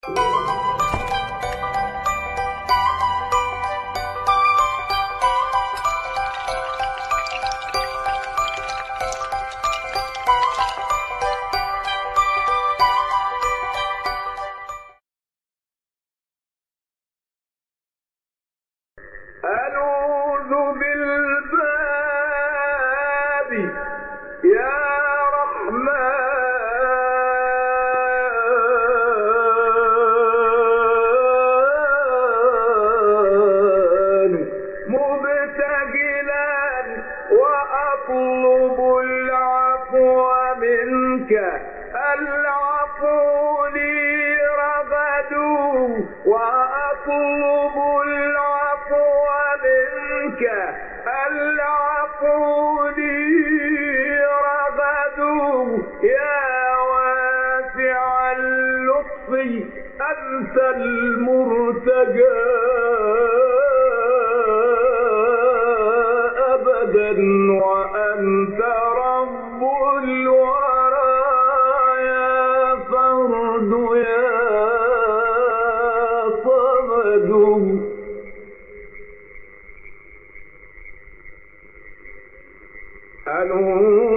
ألوذ بالباب يا رحمن مبتهلا وأطلب العفو منك. العفو لي رغد وأطلب العفو منك. العفو لي رغد يا واسع اللطف أنت المرتجى أبدا وأنت رب الورى يا فرد يا صمد. ألوذ